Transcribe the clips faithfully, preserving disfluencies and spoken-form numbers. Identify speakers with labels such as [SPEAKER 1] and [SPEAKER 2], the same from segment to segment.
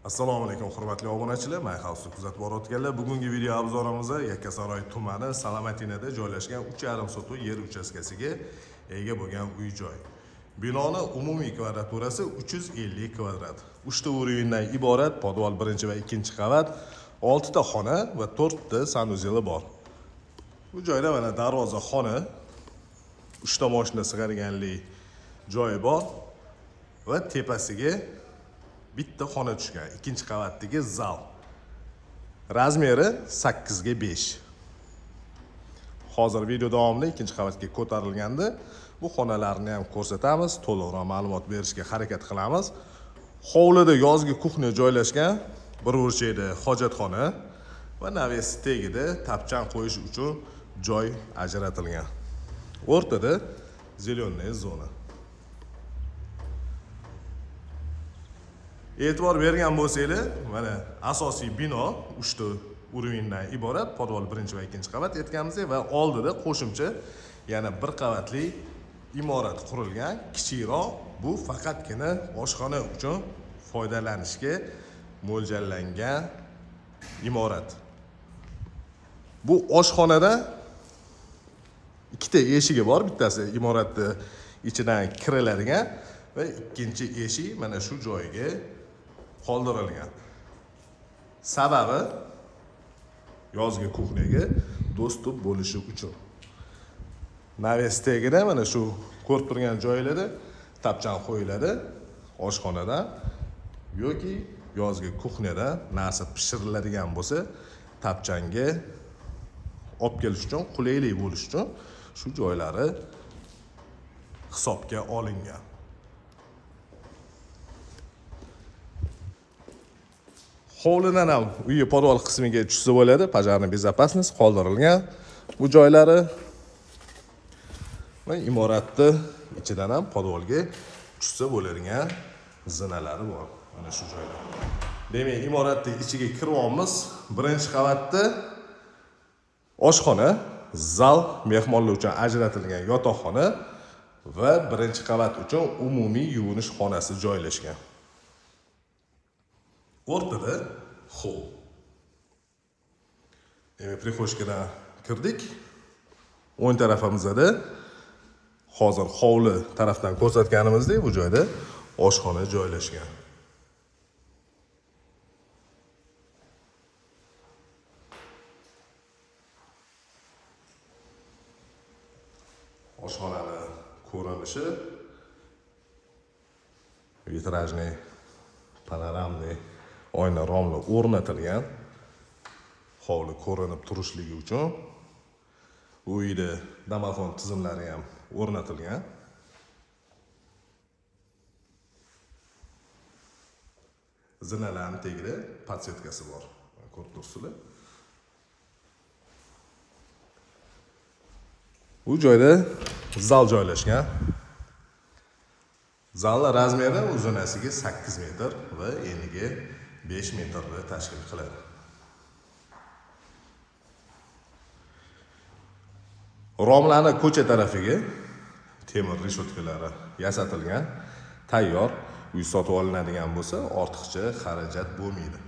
[SPEAKER 1] Assalomu alaykum hurmatli obunachilar, My House'ni kuzatib borayotganlar. Bugungi video obzorimizda Yakkasaroy tumani Salomatinada joylashgan uch yarim sotix yer uchastkasiga ega bo'lgan uy-joy. Binoning umumiy kvadraturasi uch yuz ellik kvadrat. uchta urindan iborat, podval birinchi va ikkinchi qavat, oltita xona va to'rtta sanuzeli bor. Bu joyda mana darvoza xona, uchta mashina sig'adiganlik joyi bor va tepasiga bitta xona tushgan. Ikkinchi qavatdagi zal. Razmeri sakkiz ga besh. Hozir video davomida ikkinchi qavatga ko'tarilganda bu xonalarni ham ko'rsatamiz, to'liqroq ma'lumot berishga harakat qilamiz. Hovlida yozgi kuxnya joylashgan, bir burchakda hojatxona va navesi tagida tapchan qo'yish uchun joy ajratilgan. O'rtada zeleniy zona. E'tibor bergan bo'lsanglar, mana asosiy bino uchta urindan iborat, podval birinchi va ikkinchi qavat aytganmiz va oldida qo'shimcha yana bir qavatli imorat qurilgan, kichikroq. Bu faqatgina oshxona uchun foydalanishga mo'ljallangan imorat. Bu oshxonada ikkita eshigi bor, bittasi imoratni ichidan kiriladigan va ikkinchi eshik mana shu joyga qoldirilgan. Sababi yozgi kuxnyaga dostуп bo'lishi uchun. Navestegida mana shu ko'rib turgan joylarda tapchan qo'yiladi oshxonada yoki yozgi kuxnyada narsa pishiriladigan bo'lsa, tapchanga olib kelish uchun, qulaylik bo'lish uchun shu joylari hisobga olingan. Hovlidan ham uyi podval qismiga tushsa bo'ladi, pajarni bezopasnost qoldirilgan. Bu joylari va imoratni ichidan ham podvalga tushsa bo'ladigan zinalari bor. Mana shu joylar. Demak, imoratning ichiga kiryapmiz. Birinchi qavatda oshxona, zal, mehmonlar uchun ajratilgan yotoqxona va birinchi qavat uchun umumiy yuvinish xonasi joylashgan. O'rtada hol. Demak, prixoshkadan kirdik. O'ng tarafimizda hozir hovli tarafdan ko'rsatganimizdek bu joyda oshxona joylashgan. Oshxonaning ko'rinishi vitrajli, panoramli oyna romlar o'rnatilgan. Hovli ko'rinib turishligi uchun bu uyda domofon tizimlari ham o'rnatilgan. Zinalarning tagida podsetkasi bor. Ko'rib turibsizlar. Bu joyda zal joylashgan. Zalning razmeri uzunasiga sakkiz metr va eniga besh metrni tashkil qiladi. Romlarning ko'cha tarafiga temir reshotkalari yasatilgan, tayyor. Uy sotib olinadigan bo'lsa, ortiqcha xarajat bo'lmaydi.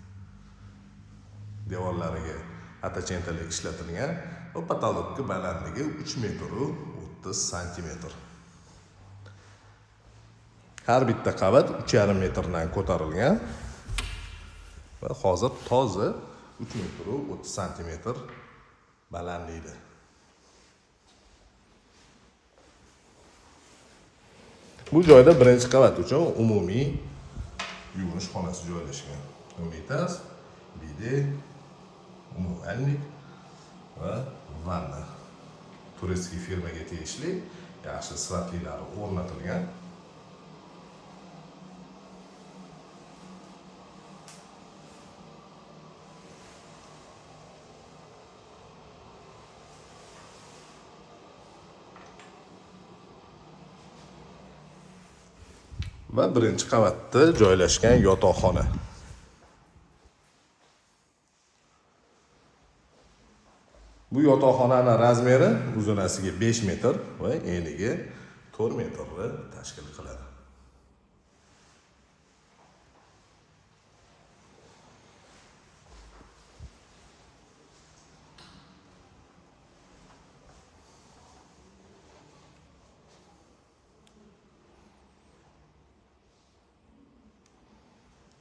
[SPEAKER 1] Devorlariga atachentelik ishlatilgan va patologga balandligi uch metr o'ttiz santimetr. Har bitta qavat uch yarim metrdan ko'tarilgan va hozir toza uch metr o'ttiz santimetr balandlikda. Bu joyda birinchi qavat uchun umumiy yuvinish xonasi joylashgan. Unitas, bide, umumiylik va vanna. Turistik firmaga tegishli yaxshi sifatlilari o'rnatilgan. Va birinchi qavatda joylashgan yotoqxona. Bu yotoqxonaning razmeri uzunasiga besh metr va eniga to'rt metrni tashkil qiladi.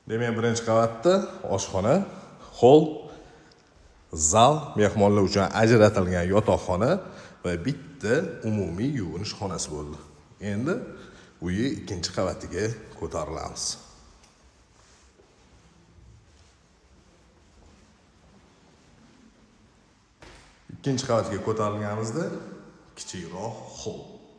[SPEAKER 1] Demak, birinchi qavatda oshxona, hol, zal, mehmonlar uchun ajratilgan yotoqxona va bitta umumiy yuvinish xonasi bo'ldi. Endi uyi ikkinchi qavatiga ko'tarilamiz. Ikkinchi qavatga ko'tarilganimizda kichikroq hol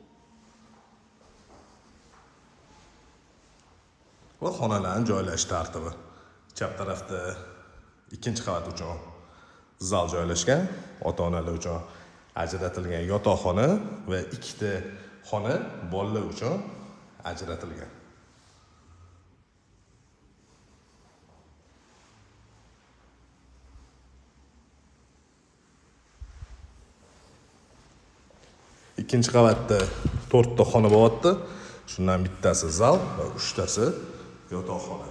[SPEAKER 1] va xonalarning joylashish tartibi. Chap tarafda ikkinchi qavat uchun zal joylashgan, ota-onalar uchun ajratilgan yotoqxona va ikkita xona bolalar uchun ajratilgan. Ikkinchi qavatda to'rtta xona bo'lyapti. Shundan bittasi zal va uchtasi yotoqxona.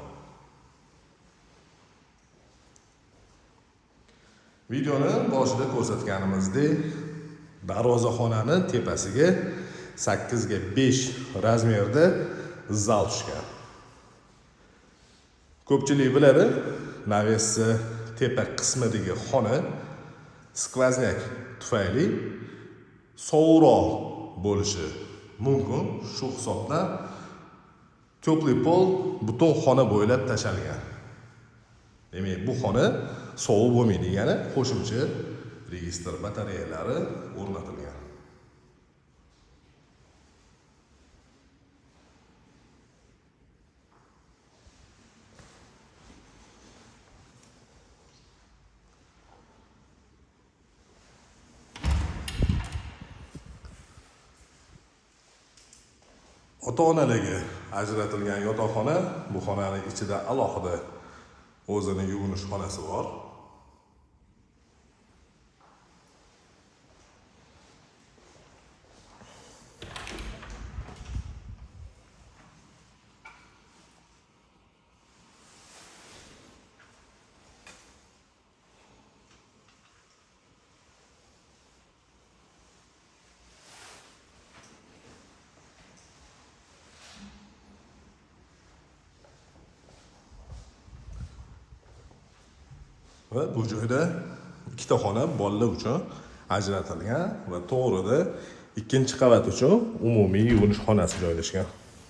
[SPEAKER 1] Videoni boshida ko'rsatganimizdek, darvozaxonani tepasiga sakkiz ga besh razmerda zal tushgan. Ko'pchilik biladi, navesi tepa qismidagi xona skvoznak tufayli sovuqroq bo'lishi mumkin. Shu hisobdan to'pli pol butun xona bo'ylab tashalgan. Demak, bu xona sovuq bo'lmaydigani qo'shimcha registr batareyalari o'rnatilgan. Ota-onalarga ajratilgan yotoqxona, bu xonaning ichida alohida o'zini yuvinish xonasi bor. Va bu joyda ikkita xona bolalar uchun ajratilgan va to'g'rida ikkinchi qavat uchun umumiy yuvinish xonasi joylashgan.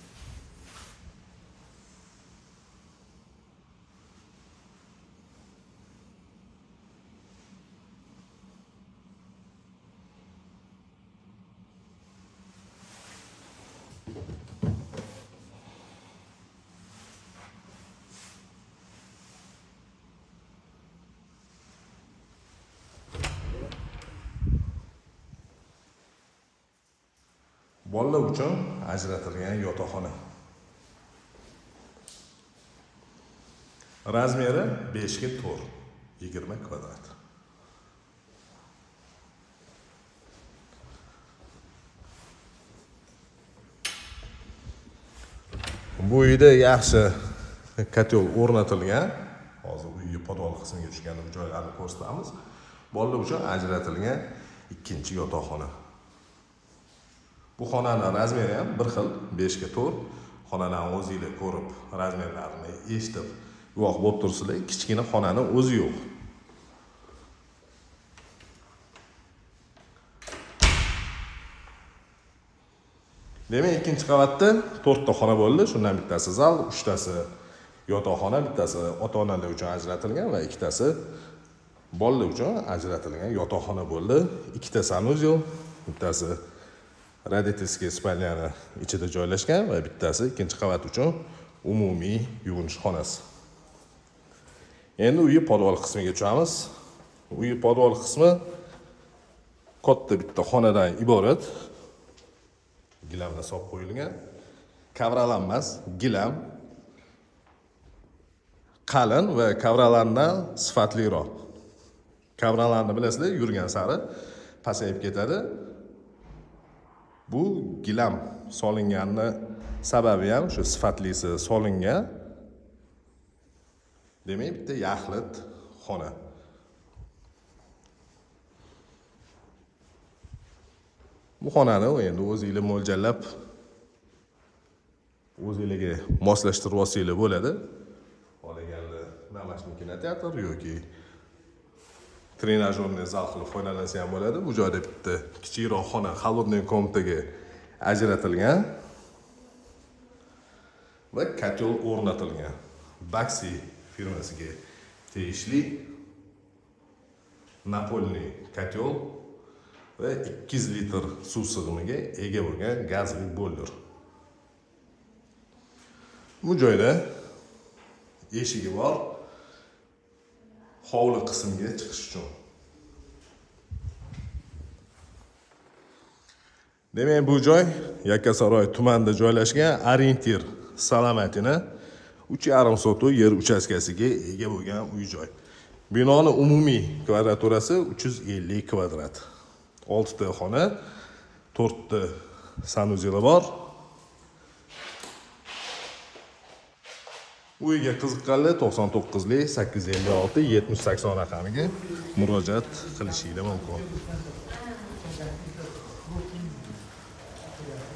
[SPEAKER 1] Bolalar uchun ajratilgan yotoqxona. Razmeri besh ga to'rt, yigirma kvadrat. Bu uyda yaxshi kotel o'rnatilgan. Hozir uyning podval qismiga tushgan joylarni ko'rsatamiz. Bolalar uchun ajratilgan ikkinchi yotoqxona. Bu xonaning razmeri ham bir xil, besh ga to'rt. Xonadan o'zingizlar ko'rib, razmerlarini eshitib, guvoh bo'lib tursizlar, kichkina xonaning o'zi yo'q. Demak, ikkinchi qavatda to'rtta xona bo'ldi. Shundan bittasi zal, uchtasi yotoqxona, bittasi ota-onalar uchun ajratilgan va ikkitasi bolalar uchun ajratilgan yotoqxona bo'ldi. Ikkita sanuzel, bittasi Родительский spalnyani ichida joylashgan va bittasi ikkinchi qavat uchun umumiy yuvinish xonasi. Endi uyi podval qismiga tushamiz. Uyi podval qismi katta bitta xonadan iborat. Gilamda solib qo'yilgan. Kavralanmas gilam. Qalin va kavralardan sifatliroq. Kavralarni bilasizlar, yurgan sari pasayib ketadi. Bu gilam solinganning sababi ham shu sifatlisi solingan. Demak, bitta yaxlit xona. Bu xonani endi o'zingizlar mo'ljallab o'zingizlarga moslashtirib olsanglar bo'ladi. домашний kinoteatr yoki trenajyorniy zal qilib foydalansa ham bo'ladi. Bu joyda bitta kichikroq xona холодный komnataga ajratilgan va kotel o'rnatilgan. Baxi firmasiga tegishli napolniy kotel va ikki yuz litr suv sig'imiga ega bo'lgan gazli boiler. Bu joyda eshigi bor. Hovli qismga chiqish uchun. Demak, bu joy Yakkasaroy tumanida joylashgan orientir Salomatina uch yarim sotuv yer uchastkasiga ega bo'lgan uy-joy. Binoning umumiy kvadraturasi uch yuz ellik kvadrat. olti ta xona, to'rt ta sanuzeli bor. Uyga qiziqqanlar to'qson to'qqiz sakkiz yuz ellik olti yetmish sakson raqamiga murojaat qilishingiz mumkin.